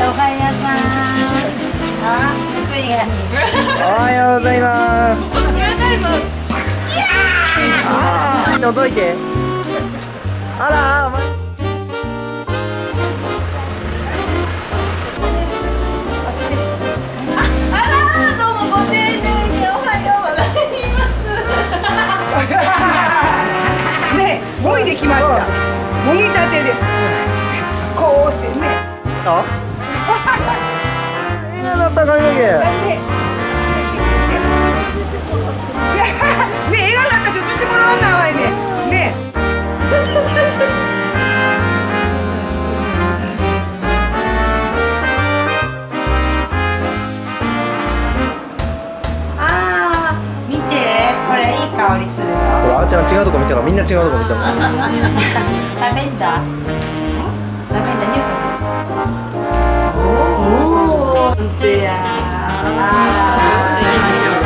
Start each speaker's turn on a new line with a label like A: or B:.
A: おはようさん。あ、ゆっくりが。
B: おはようございます。覗いて。あら、お前。
A: あら、どうもご丁寧におはようございます。
C: ね、もいできました。もぎたてです。こうしてね。
B: あ。映画だった髪の毛。
C: ね、映画なんかちょっとしてもらわんなわいね。ね。
A: あー、見て、これいい香りするよ。
B: ほら、あーちゃん違うとこ見たから、みんな違うとこ見たもん。
A: ラベンダー。ラベンダーニュー。おお。本当や。ああ。